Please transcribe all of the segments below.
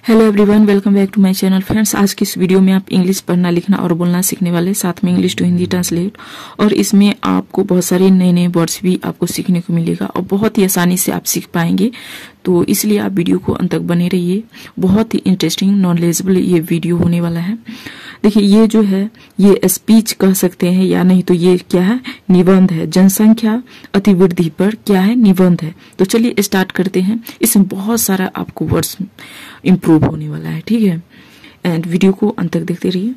Hello everyone, welcome back to my channel. Friends, आज की इस वीडियो में आप इंग्लिश पढ़ना, लिखना और बोलना सीखने वाले, साथ में इंग्लिश टू हिंदी ट्रांसलेट। और इसमें आपको बहुत सारे नए नए वर्ड्स भी आपको सीखने को मिलेगा और बहुत ही आसानी से आप सीख पाएंगे। तो इसलिए आप वीडियो को अंत तक बने रहिए। बहुत ही इंटरेस्टिंग, नॉलेजेबल ये वीडियो होने वाला है। देखिए, ये जो है ये स्पीच कह सकते हैं या नहीं, तो ये क्या है? निबंध है। जनसंख्या अतिवृद्धि पर क्या है? निबंध है। तो चलिए स्टार्ट करते हैं। इसमें बहुत सारा आपको वर्ड्स इम्प्रूव होने वाला है, ठीक है। एंड वीडियो को अंत तक देखते रहिए।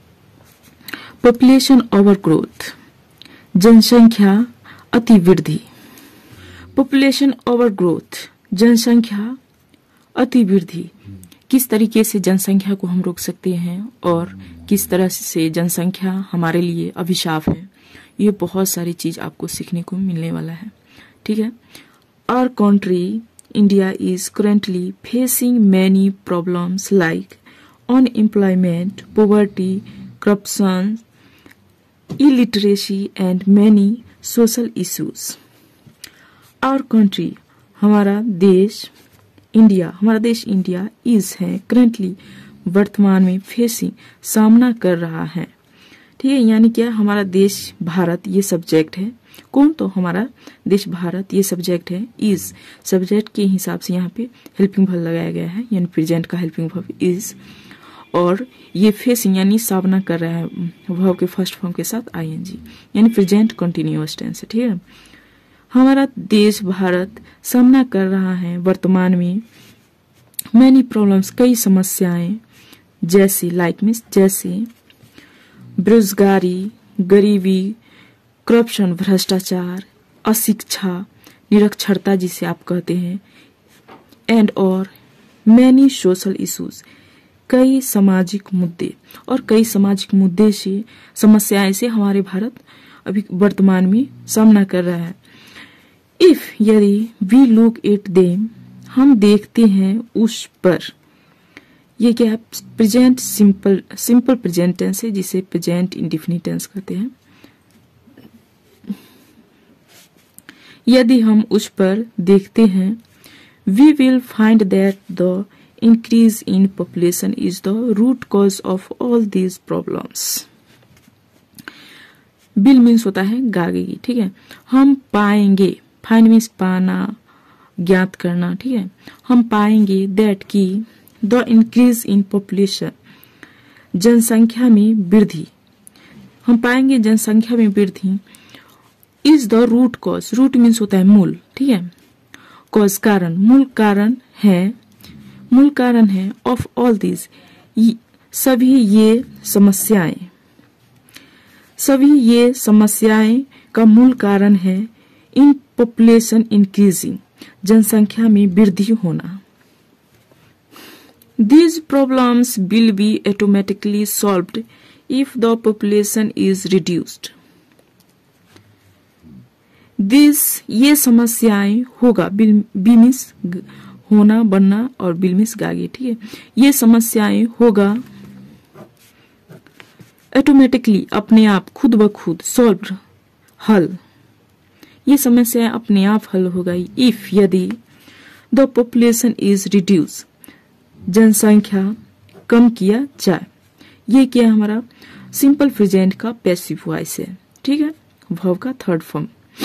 पॉपुलेशन ओवर ग्रोथ, जनसंख्या अतिवृद्धि। पॉपुलेशन ओवर ग्रोथ, जनसंख्या अतिवृद्धि। किस तरीके से जनसंख्या को हम रोक सकते हैं और किस तरह से जनसंख्या हमारे लिए अभिशाप है, ये बहुत सारी चीज आपको सीखने को मिलने वाला है, ठीक है। Our country India is currently facing many problems like unemployment, poverty, corruption, illiteracy and many social issues. Our country, हमारा देश इंडिया is है currently, वर्तमान में facing, सामना कर रहा है, ठीक है। यानी क्या? हमारा देश भारत ये सब्जेक्ट है। कौन? तो हमारा देश भारत ये सब्जेक्ट है। इज सब्जेक्ट के हिसाब से यहाँ पे हेल्पिंग वर्ब लगाया गया है, यानी प्रेजेंट का हेल्पिंग वर्ब इज। और ये फेसिंग यानी सामना कर रहा है, वर्ब के फर्स्ट फॉर्म के साथ आईएनजी, यानी प्रेजेंट कंटिन्यूअस टेंस है, ठीक है। हमारा देश भारत सामना कर रहा है वर्तमान में मैनी प्रॉब्लम्स, कई समस्याएं, जैसे लाइक मीन्स जैसे बेरोजगारी, गरीबी, करप्शन भ्रष्टाचार, अशिक्षा निरक्षरता जिसे आप कहते हैं, एंड और मैनी सोशल इश्यूज, कई सामाजिक मुद्दे। और कई सामाजिक मुद्दे से, समस्याएं से हमारे भारत अभी वर्तमान में सामना कर रहा है। इफ यदि वी लुक एट देम, हम देखते हैं उस पर, ये क्या है? प्रेजेंट सिंपल प्रेजेंट टेंस है, जिसे प्रेजेंट इंडेफिनिट टेंस कहते हैं। यदि हम उस पर देखते हैं, we will find that the increase in population is the root cause of all these problems. Will means होता है गागेगी, ठीक है। हम पाएंगे, फाइंड मीन्स पाना, ज्ञात करना, ठीक है। हम पाएंगे दैट की द इंक्रीज इन पॉपुलेशन, जनसंख्या में वृद्धि। हम पाएंगे जनसंख्या में वृद्धि is the root cause, root means होता है मूल, ठीक है। कॉज कारण, मूल कारण है ऑफ ऑल दिस, सभी ये समस्याएं का मूल कारण है इन पॉपुलेशन इंक्रीजिंग, जनसंख्या में वृद्धि होना। These problems will be automatically solved if the population is reduced. ये समस्याएं होगा, बी मीन्स होना, बनना, और बिल मीन्स गागे, ठीक है। ये समस्याएं होगा ऑटोमेटिकली, अपने आप, खुद ब खुद, सॉल्व हल, ये समस्याएं अपने आप हल होगा इफ यदि द पॉपुलेशन इज रिड्यूस, जनसंख्या कम किया जाए। ये क्या है? हमारा सिंपल प्रेजेंट का पैसिव वॉइस है, ठीक है, वर्ब का थर्ड फॉर्म।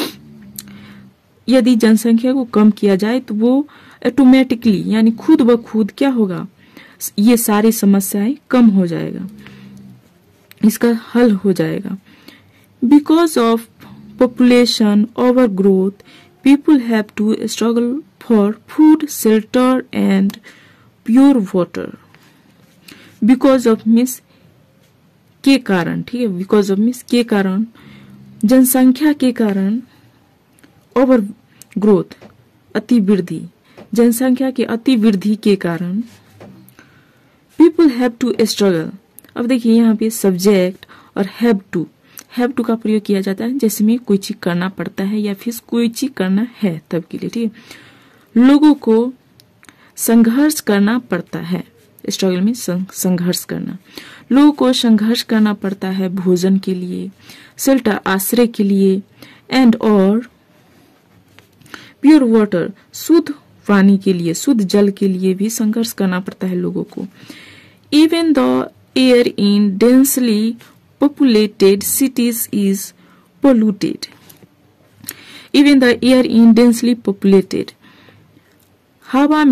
यदि जनसंख्या को कम किया जाए तो वो ऑटोमेटिकली यानी खुद ब खुद क्या होगा? ये सारी समस्याएं कम हो जाएगा, इसका हल हो जाएगा। Because of population over growth, people have to struggle for food, shelter and pure water. Because of means के कारण, ठीक है। बिकॉज ऑफ मीन्स के कारण, जनसंख्या के कारण, ओवर ग्रोथ अतिवृद्धि, जनसंख्या के अतिवृद्धि के कारण, पीपुल हैव टू स्ट्रगल। अब देखिए यहाँ पे सब्जेक्ट और हैव टू का प्रयोग किया जाता है जैसे में कोई चीज करना पड़ता है या फिर कोई चीज करना है तब के लिए, ठीक है। लोगों को संघर्ष करना पड़ता है, स्ट्रगल में संघर्ष करना, लोगों को संघर्ष करना पड़ता है भोजन के लिए, शेल्टर आश्रय के लिए, एंड और प्योर वाटर, शुद्ध पानी के लिए, शुद्ध जल के लिए भी संघर्ष करना पड़ता है लोगों को। Even the air in densely populated cities is polluted. Even the air in densely populated, हवा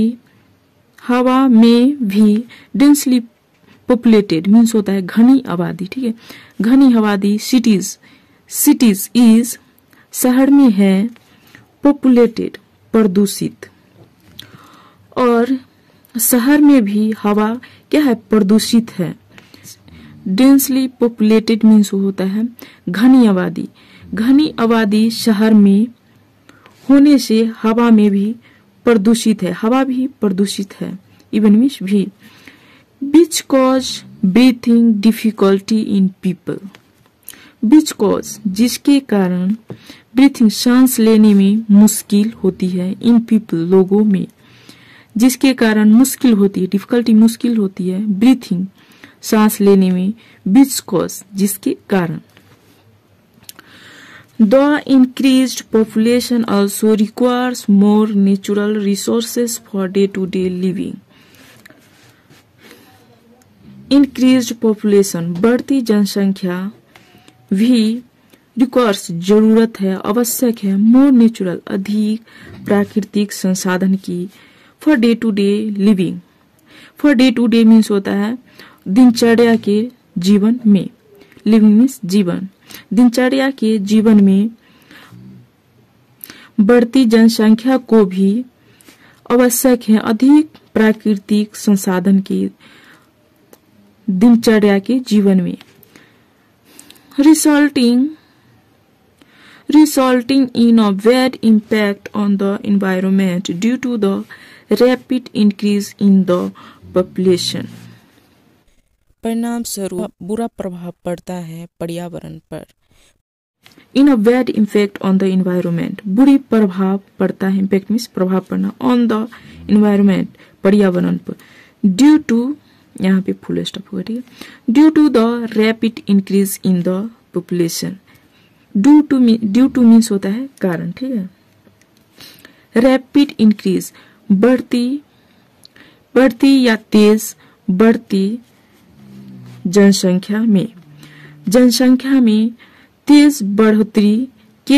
में भी डेंसली पॉपुलेटेड मीन्स होता है घनी आबादी, ठीक है, घनी आबादी। सिटीज इज शहर में है, पॉपुलेटेड प्रदूषित, और शहर में भी हवा क्या है, प्रदूषित है। डेंसली पॉपुलेटेड मीन्स होता है घनी आबादी। घनी आबादी शहर में होने से हवा में भी प्रदूषित है, हवा भी प्रदूषित है, इवन मीन्स भी। Which cause breathing difficulty in people. Which cause जिसके कारण ब्रीथिंग सांस लेने में मुश्किल होती है, इन पीपल लोगों में, जिसके कारण मुश्किल होती है, डिफिकल्टी मुश्किल होती है, ब्रीथिंग सांस लेने में, विच कॉज जिसके कारण। The increased population also requires more natural resources for day-to-day living. Increased population बढ़ती जनसंख्या भी requires जरूरत है, आवश्यक है, more natural अधिक प्राकृतिक संसाधन की, for day-to-day living. For day-to-day means होता है दिनचर्या के जीवन में, living means जीवन, दिनचर्या के जीवन में बढ़ती जनसंख्या को भी आवश्यक है अधिक प्राकृतिक संसाधन की दिनचर्या के जीवन में। resulting in a bad impact on the environment due to the rapid increase in the population. परिणाम स्वरूप बुरा प्रभाव पड़ता है पर्यावरण पर। In a bad impact on the environment, बुरी प्रभाव पड़ता है, इम्पैक्ट मीन्स प्रभाव पड़ना, ऑन द इन्वायरमेंट पर्यावरण पर, ड्यू टू, यहाँ पे फुल स्टॉप होगा, ठीक है, due to the rapid increase in the population. Due to means होता है कारण, ठीक है, रैपिड इंक्रीज बढ़ती या तेज बढ़ती जनसंख्या में तेज बढ़ोतरी के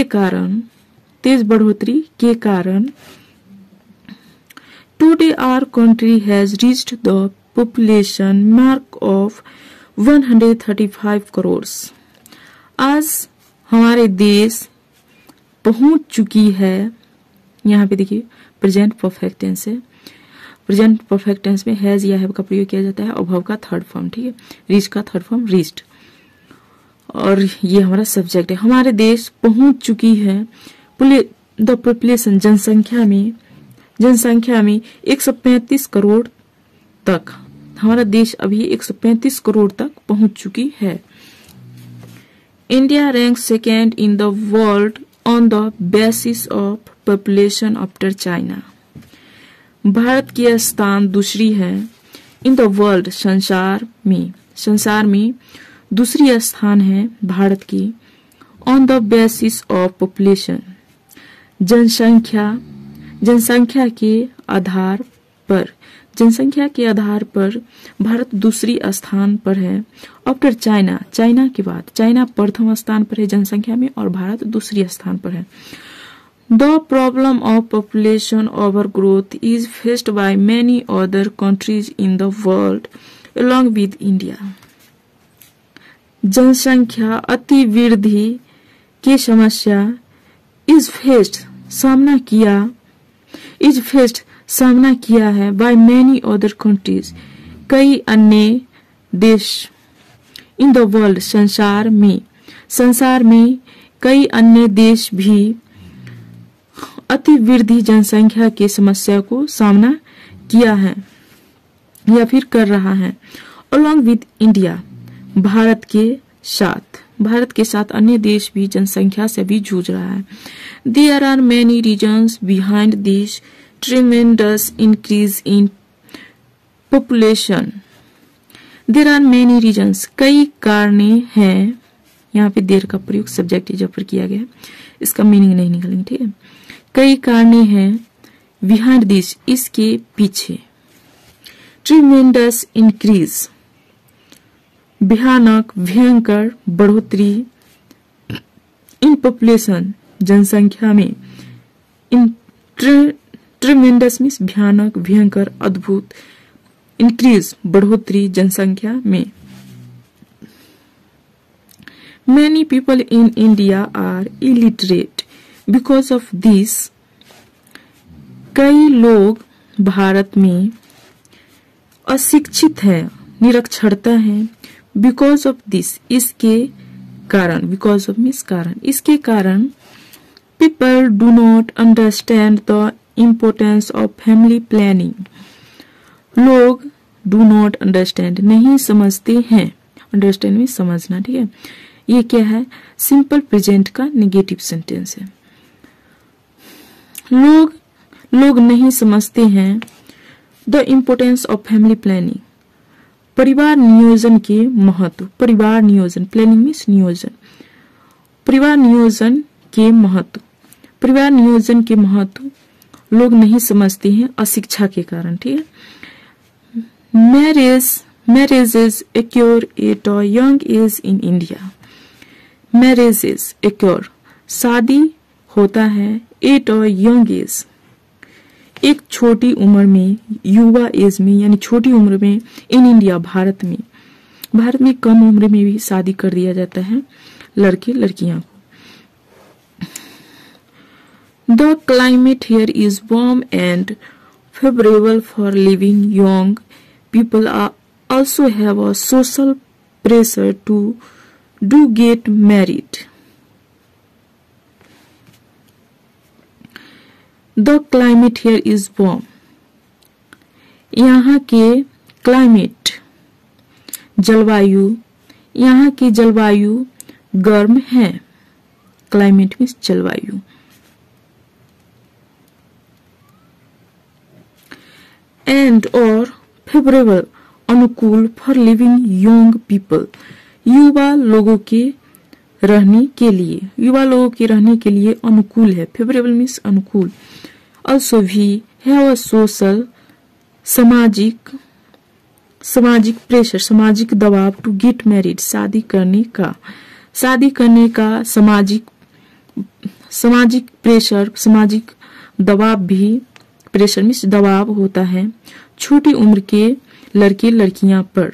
कारण today our country has reached the population mark of 135 crore. आज हमारे देश पहुंच चुकी है, यहाँ पे देखिए प्रेजेंट परफेक्ट टेंस है, प्रेजेंट परफेक्ट टेंस में हैज या हैव का प्रयोग किया जाता है, अभाव का थर्ड फॉर्म, ठीक है, रीच का थर्ड फॉर्म रीच्ड, और ये हमारा सब्जेक्ट है। हमारे देश पहुंच चुकी है, द पॉपुलेशन जनसंख्या में 135 करोड़ तक, हमारा देश अभी 135 करोड़ तक पहुंच चुकी है। India rank second in the world on the basis of population after China. भारत की स्थान दूसरी है, इन द वर्ल्ड संसार में दूसरी स्थान है भारत की, on the basis of population जनसंख्या के आधार पर भारत दूसरी स्थान पर है, आफ्टर चाइना के बाद, चाइना प्रथम स्थान पर है जनसंख्या में और भारत दूसरी स्थान पर है। The problem of population overgrowth is faced by many other countries in the world along with India. जनसंख्या अतिवृद्धि की समस्या is faced सामना किया है by many other countries कई अन्य देश, in the world संसार में कई अन्य देश भी अतिवृद्धि जनसंख्या की समस्या को सामना किया है या फिर कर रहा है। अलॉन्ग विद इंडिया, भारत के साथ अन्य देश भी जनसंख्या से भी जूझ रहा है। There are many reasons behind this tremendous increase in population. There are many reasons, कई कारणे हैं, यहाँ पे देर का प्रयोग सब्जेक्ट जब पर किया गया है, इसका मीनिंग नहीं निकलेंगे, ठीक है। कई कारणे हैं बिहाइंड दिस, इसके पीछे, ट्रिमेंडस इंक्रीज, भयानक भयंकर बढ़ोतरी, इन पॉपुलेशन, जनसंख्या में, इन ट्रिमेंडस मीन्स भयानक भयंकर अद्भुत, इंक्रीज बढ़ोतरी जनसंख्या में। Many people in India are illiterate because of this. कई लोग भारत में अशिक्षित हैं, निरक्षरता है। Because of this, इसके कारण, because of means कारण, इसके कारण people do not understand the importance of family planning. लोग do not understand नहीं समझते हैं, understand में समझना, ठीक है। ये क्या है? सिंपल प्रेजेंट का नेगेटिव सेंटेंस है। लोग नहीं समझते हैं the importance of family planning, परिवार नियोजन के महत्व, परिवार नियोजन, प्लानिंग मीन्स नियोजन, परिवार नियोजन के महत्व, परिवार नियोजन के महत्व लोग नहीं समझते हैं अशिक्षा के कारण, ठीक है। Marriages occur at a young age in India. Marriages occur, शादी होता है at a young age, एक छोटी उम्र में, युवा एज में, यानी छोटी उम्र में, इन इंडिया, भारत में कम उम्र में भी शादी कर दिया जाता है लड़के लड़कियां को। The climate here is warm and favorable for living. Young people also have a social pressure to get married. The climate here is warm. यहाँ के क्लाइमेट, जलवायु, यहाँ की जलवायु गर्म है। क्लाइमेट मीन्स जलवायु। एंड और फेवरेबल, अनुकूल, फॉर लिविंग यंग पीपल, युवा लोगों के रहने के लिए, युवा लोगों के रहने के लिए अनुकूल है। फेवरेबल मीन्स अनुकूल। ऑल्सो भी हैव अ सोशल, सामाजिक प्रेशर, सामाजिक दबाव, टू गेट मैरिड, शादी करने का सामाजिक प्रेशर, सामाजिक दबाव भी, प्रेशर मीन्स दबाव होता है छोटी उम्र के लड़के लड़कियां पर।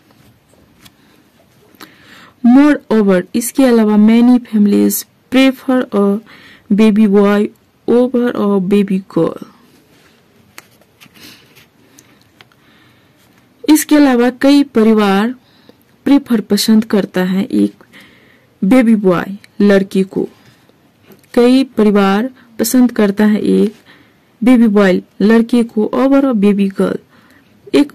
मोर ओवर, इसके अलावा many families prefer a baby boy over a baby girl. इसके अलावा कई परिवार प्रेफर, पसंद करता है एक बेबी बॉय, लड़के को। कई परिवार पसंद करता है एक बेबी बॉय, लड़के को, ओवर अ बेबी गर्ल, एक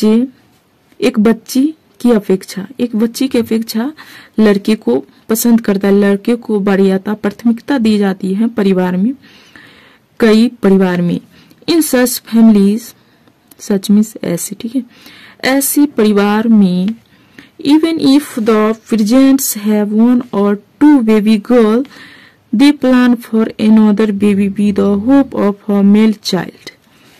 बच्ची की अपेक्षा लड़के को पसंद करता है। लड़के को वरीयता, प्राथमिकता दी जाती है परिवार में, कई परिवार में। इन सच फैमिलीज, सच मीन्स ऐसे, ठीक है, ऐसी परिवार में, even if the parents have one or two baby girl, they plan for another baby with the hope of a male child.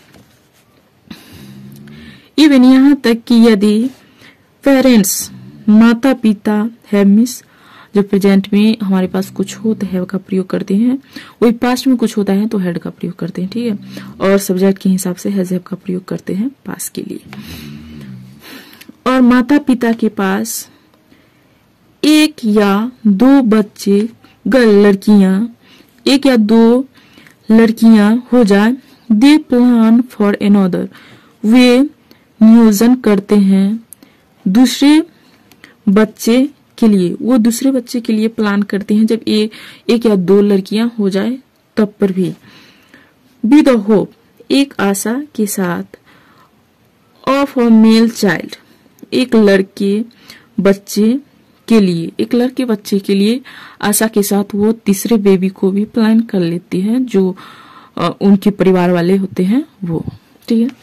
Even यहाँ तक कि यदि पेरेंट्स, माता पिता, है मीन्स जो प्रेजेंट में हमारे पास कुछ हो तो हैव का प्रयोग करते हैं, वही पास्ट में कुछ होता है तो हैड का प्रयोग करते हैं, ठीक है। और सब्जेक्ट के हिसाब से हैज हैव का प्रयोग करते हैं पास्ट के लिए। और माता पिता के पास एक या दो बच्चे, लड़कियां, एक या दो लड़कियां हो जाए, दे प्लान फॉर एनदर, वे नियोजन करते हैं दूसरे बच्चे के लिए, वो दूसरे बच्चे के लिए प्लान करते हैं जब एक या दो लड़कियां हो जाए तब पर भी। बी द होप, एक आशा के साथ, ऑफ अ मेल चाइल्ड, एक लड़के बच्चे के लिए आशा के साथ वो तीसरे बेबी को भी प्लान कर लेती है जो उनके परिवार वाले होते हैं वो, ठीक है।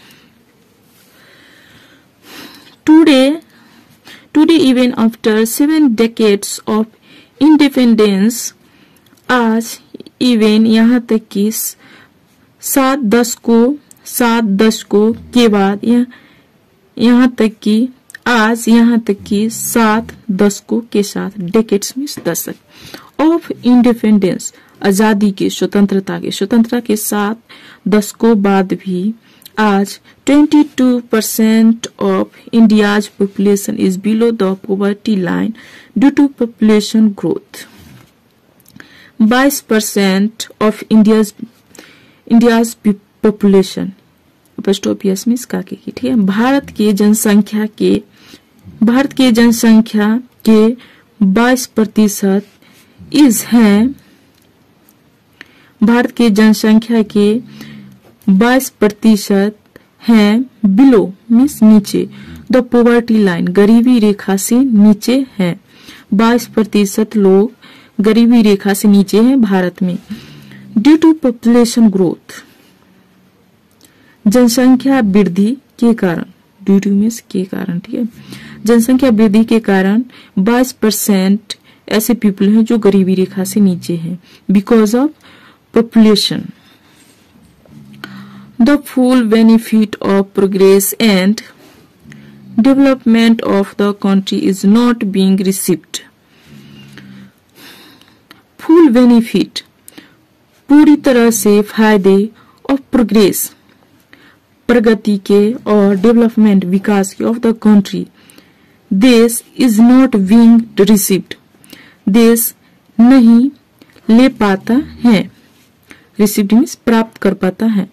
Today even after 7 decades of independence, आज इवन यहाँ तक कि 7 दशकों के बाद यहाँ तक कि आज, यहाँ तक कि 7 दशकों के साथ, डेकेड्स मीन्स दशक, ऑफ इंडिपेंडेंस, आजादी के, स्वतंत्रता के 7 दशकों बाद भी आज 22% of India's population is below the poverty line due to population growth. 22% of India's population, apostrophe means काके की, ठीक है। भारत के जनसंख्या के 22% इज हैं, भारत के जनसंख्या के 22% हैं बिलो मीन्स नीचे, द पॉवर्टी लाइन, गरीबी रेखा से नीचे हैं। 22% लोग गरीबी रेखा से नीचे हैं भारत में। ड्यू टू पॉपुलेशन ग्रोथ, जनसंख्या वृद्धि के कारण, ड्यू टू मीन्स के कारण, ठीक है। जनसंख्या वृद्धि के कारण 22% ऐसे पीपल हैं जो गरीबी रेखा से नीचे हैं, because of population. The full benefit of progress and development of the country is not being received. Full benefit, पूरी तरह से फायदे, ऑफ प्रोग्रेस, प्रगति के, और डेवलपमेंट, विकास के, ऑफ द कंट्री, देश, इज नॉट बीइंग रिसीव्ड, देश नहीं ले पाता है, रिसीव्ड मीन्स प्राप्त कर पाता है।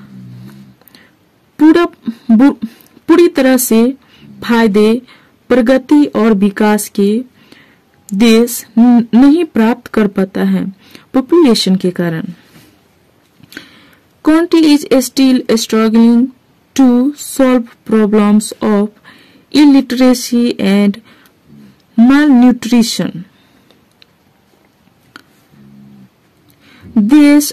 पूरी तरह से फायदे, प्रगति और विकास के देश नहीं प्राप्त कर पाता है पॉपुलेशन के कारण। Country is still struggling to solve problems of illiteracy and malnutrition. देश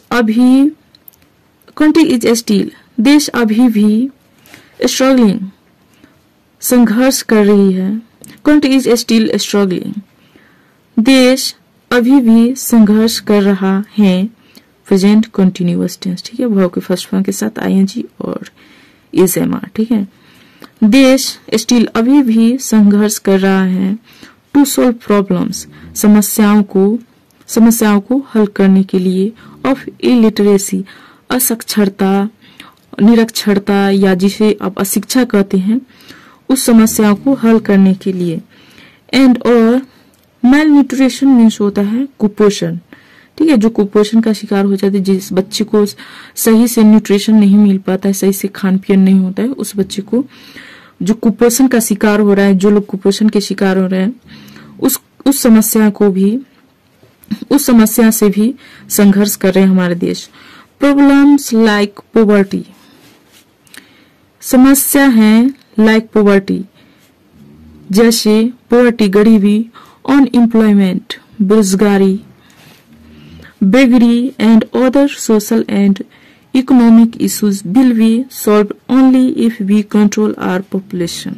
अभी भी struggling, संघर्ष कर रही है। Country is still struggling, देश अभी भी संघर्ष कर रहा है। प्रेजेंट कंटिन्यूअस टेंस, ठीक है, वर्ब के फर्स्ट फॉर्म के साथ ing और एसएमआर, ठीक है। देश स्टिल, अभी भी संघर्ष कर रहा है। टू सोल्व प्रॉब्लम्स, समस्याओं को हल करने के लिए। ऑफ इलिटरेसी, असाक्षरता, निरक्षरता, या जिसे आप अशिक्षा कहते हैं, उस समस्याओं को हल करने के लिए। एंड और मैल न्यूट्रिशन मीन्स होता है कुपोषण, ठीक है, जो कुपोषण का शिकार हो जाते हैं, जिस बच्चे को सही से न्यूट्रिशन नहीं मिल पाता है, सही से खान पियन नहीं होता है, उस बच्चे को जो कुपोषण का शिकार हो रहा है, जो लोग कुपोषण के शिकार हो रहे हैं, उस समस्या से भी संघर्ष कर रहे हैं हमारे देश। प्रॉब्लम्स लाइक पॉवर्टी, समस्या है लाइक पॉवर्टी, जैसे पॉवर्टी, गरीबी, अनएम्प्लॉयमेंट, बेरोजगारी, beggary and other social and economic issues will be solved only if we control our population.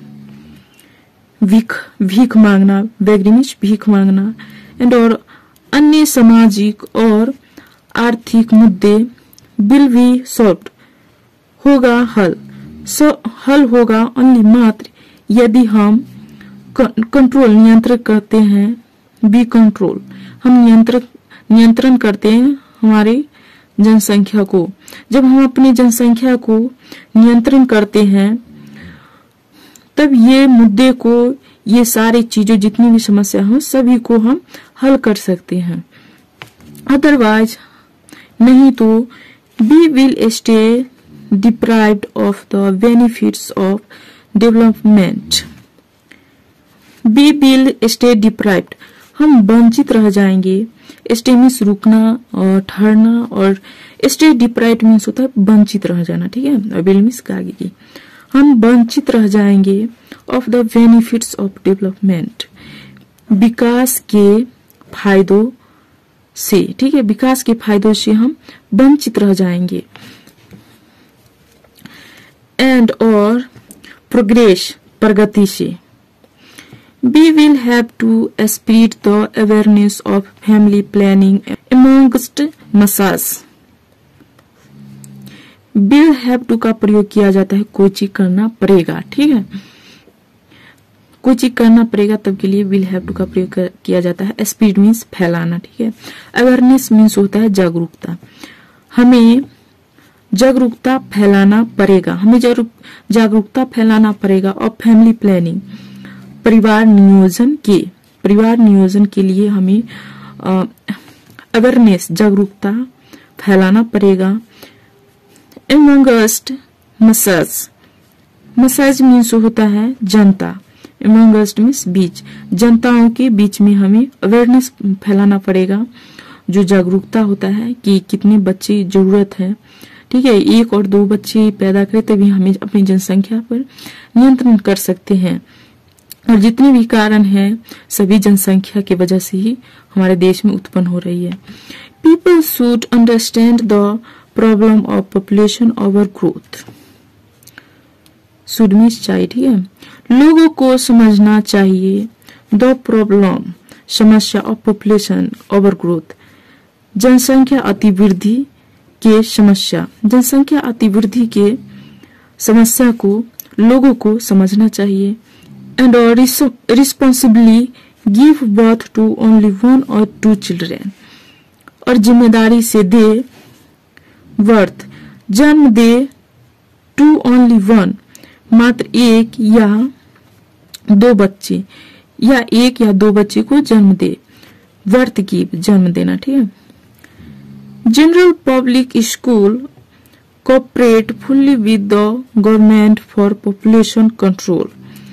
भीख मांगना, beggary means भीख मांगना, and और अन्य सामाजिक और आर्थिक मुद्दे will be solved, होगा हल होगा only मात्र यदि हम कंट्रोल, नियंत्रण करते हैं। बी कंट्रोल, हम नियंत्रण करते हैं हमारी जनसंख्या को। जब हम अपनी जनसंख्या को नियंत्रण करते हैं, तब ये मुद्दे को, ये सारी चीजें, जितनी भी समस्या हो, सभी को हम हल कर सकते हैं। अदरवाइज नहीं तो we will stay deprived of the benefits of development. We will stay deprived, हम वंचित रह जाएंगे। स्टे मीन्स रुकना और ठहरना, और स्टे डिप्राइव्ड मीन्स होता है वंचित रह जाना, ठीक है। और विल मीन्स आगे की, हम वंचित रह जाएंगे of the benefits of development, विकास के फायदों से, ठीक है, विकास के फायदों से हम वंचित रह जाएंगे। एंड और प्रोग्रेस, प्रगति से। We will have to spread the awareness of family planning amongst masses. Will have to का प्रयोग किया जाता है कोई चीज करना पड़ेगा, ठीक है, कोई चीज करना पड़ेगा तब के लिए विल हैव टू का प्रयोग किया जाता है। स्प्रेड मीन्स फैलाना, ठीक है। अवेयरनेस मीन्स होता है जागरूकता, हमें जागरूकता फैलाना पड़ेगा, हमें जागरूकता फैलाना पड़ेगा। और फैमिली प्लानिंग परिवार नियोजन के लिए हमें अवेयरनेस जागरूकता फैलाना पड़ेगा। एमंगस्ट मसाज मीन्स होता है जनता, एमंगस्ट मीन्स बीच, जनताओं के बीच में हमें अवेयरनेस फैलाना पड़ेगा, जो जागरूकता होता है कि कितने बच्चे जरूरत है, ठीक है। 1 और 2 बच्चे पैदा करें तभी हमें अपनी जनसंख्या पर नियंत्रण कर सकते हैं। और जितने भी कारण हैं सभी जनसंख्या की वजह से ही हमारे देश में उत्पन्न हो रही है। People should understand the problem of population over growth, should means चाहिए, ठीक है। लोगों को समझना चाहिए द प्रॉब्लम समस्या ऑफ पॉपुलेशन ओवर ग्रोथ, जनसंख्या अतिवृद्धि के समस्या, जनसंख्या अतिवृद्धि के समस्या को लोगों को समझना चाहिए। And responsibly give birth to only 1 or 2 children, और जिम्मेदारी से दे बर्थ जन्म दे टू ओनली 1 मात्र 1 या 2 बच्चे, या 1 या 2 बच्चे को जन्म दे, बर्थ गिव जन्म देना, ठीक है। General public school cooperate fully with the government for population control,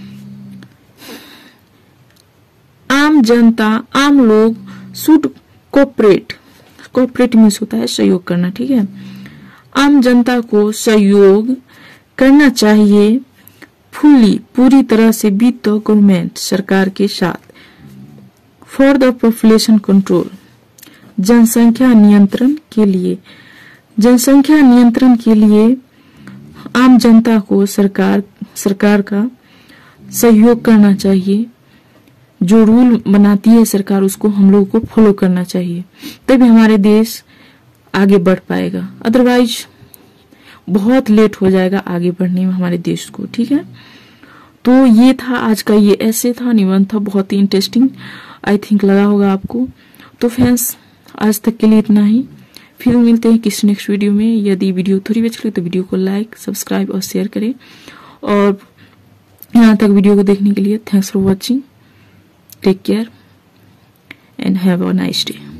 आम जनता आम लोग शुड कोऑपरेट मीन्स होता है सहयोग करना, ठीक है। आम जनता को सहयोग करना चाहिए फुल्ली पूरी तरह से विद द गवर्नमेंट सरकार के साथ, फॉर द पॉपुलेशन कंट्रोल जनसंख्या नियंत्रण के लिए, जनसंख्या नियंत्रण के लिए आम जनता को सरकार का सहयोग करना चाहिए, जो रूल बनाती है सरकार उसको हम लोगों को फॉलो करना चाहिए, तभी हमारे देश आगे बढ़ पाएगा, अदरवाइज बहुत लेट हो जाएगा आगे बढ़ने में हमारे देश को, ठीक है। तो ये था आज का, ये ऐसे था, निबंध था, बहुत ही इंटरेस्टिंग आई थिंक लगा होगा आपको। तो फ्रेंड्स आज तक के लिए इतना ही, फिर मिलते हैं किसी नेक्स्ट वीडियो में। यदि वीडियो थोड़ी भी अच्छी लगे तो वीडियो को लाइक सब्सक्राइब और शेयर करें, और यहाँ तक वीडियो को देखने के लिए thanks for watching, take care and have a nice day.